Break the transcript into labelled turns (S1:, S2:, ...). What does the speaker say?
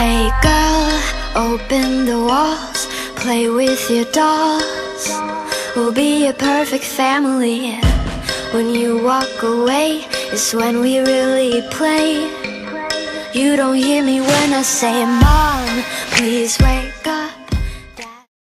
S1: Hey girl, open the walls, play with your dolls. We'll be a perfect family. When you walk away, it's when we really play. You don't hear me when I say, Mom, please wait.